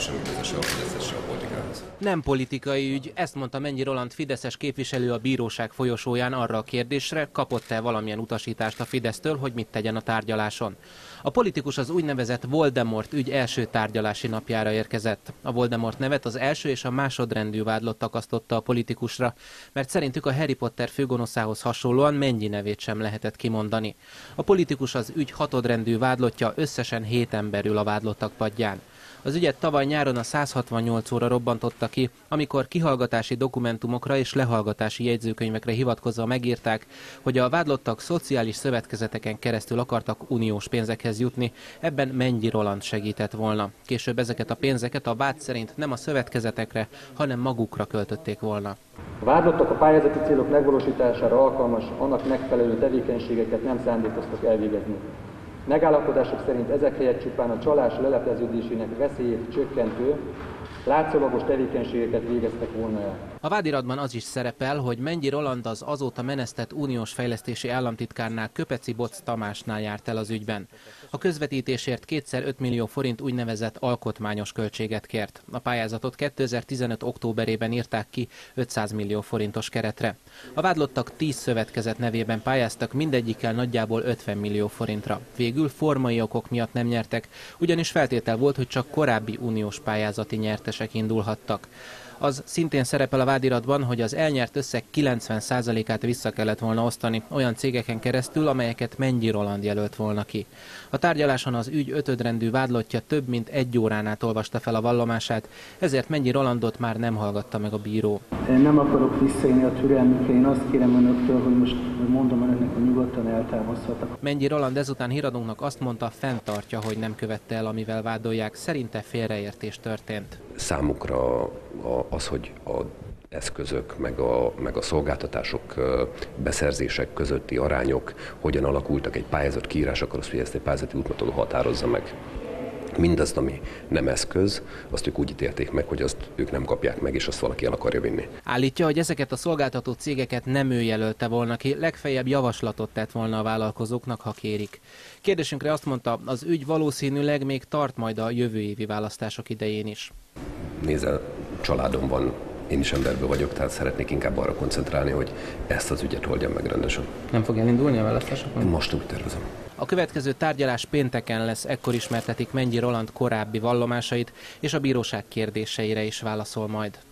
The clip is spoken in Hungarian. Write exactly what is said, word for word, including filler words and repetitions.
semmi köze se a Fideszhez, se a politikához. Nem politikai ügy, ezt mondta Mennyi Roland fideszes képviselő a bíróság folyosóján arra a kérdésre, kapott-e valamilyen utasítást a Fidesztől, hogy mit tegyen a tárgyaláson. A politikus az úgynevezett Voldemort ügy első tárgyalási napjára érkezett. A Voldemort nevet az első és a másodrendű vádlott akasztotta a politikusra, mert szerintük a Harry Potter főgonoszához hasonlóan Mennyi nevét sem lehetett kimondani. A politikus az ügy hatodrendű vádlottja, összesen hét ember ül a vádlottak padján. Az ügyet tavaly nyáron a száz hatvannyolc óra robbantotta ki, amikor kihallgatási dokumentumokra és lehallgatási jegyzőkönyvekre hivatkozva megírták, hogy a vádlottak szociális szövetkezeteken keresztül akartak uniós pénzekhez jutni, ebben Mennyi Roland segített volna. Később ezeket a pénzeket a vád szerint nem a szövetkezetekre, hanem magukra költötték volna. A vádlottak a pályázati célok megvalósítására alkalmas, annak megfelelő tevékenységeket nem szándékoztak elvégezni. Megállapodások szerint ezek helyett csupán a csalás lelepleződésének veszélyét csökkentő, látszólagos tevékenységeket végeztek volna el. A vádiratban az is szerepel, hogy Mennyi Roland az azóta menesztett uniós fejlesztési államtitkárnál, Köpeci Boc Tamásnál járt el az ügyben. A közvetítésért kétszer öt millió forint úgynevezett alkotmányos költséget kért. A pályázatot kétezer-tizenöt októberében írták ki ötszáz millió forintos keretre. A vádlottak tíz szövetkezet nevében pályáztak, mindegyikkel nagyjából ötven millió forintra. Végül formai okok miatt nem nyertek, ugyanis feltétel volt, hogy csak korábbi uniós pályázati nyertesek indulhattak. Az szintén szerepel a vádiratban, hogy az elnyert összeg kilencven százalékát vissza kellett volna osztani olyan cégeken keresztül, amelyeket Mennyi Roland jelölt volna ki. A tárgyaláson az ügy ötödrendű vádlottja több mint egy órán át olvasta fel a vallomását, ezért Mennyi Rolandot már nem hallgatta meg a bíró. Én nem akarok visszaélni a türelmükre, én azt kérem önöktől, hogy most mondom önöknek, hogy nyugodtan eltávozhatok. Mennyi Roland ezután híradónknak azt mondta, fenntartja, hogy nem követte el, amivel vádolják, szerinte félreértés történt. Számukra az, hogy a eszközök, meg a, meg a szolgáltatások, beszerzések közötti arányok hogyan alakultak egy pályázat kiírásakor, azt, hogy ezt egy pályázati útmutató határozza meg. Mindazt, ami nem eszköz, azt ők úgy ítélték meg, hogy azt ők nem kapják meg, és azt valaki el akarja vinni. Állítja, hogy ezeket a szolgáltató cégeket nem ő jelölte volna ki, legfeljebb javaslatot tett volna a vállalkozóknak, ha kérik. Kérdésünkre azt mondta, az ügy valószínűleg még tart majd a jövő évi választások idején is. Nézzel, családom van, én is emberből vagyok, tehát szeretnék inkább arra koncentrálni, hogy ezt az ügyet oldjam meg rendesen. Nem fog elindulni a választásokon? Most úgy tervezem. A következő tárgyalás pénteken lesz, ekkor ismertetik Mennyi Roland korábbi vallomásait, és a bíróság kérdéseire is válaszol majd.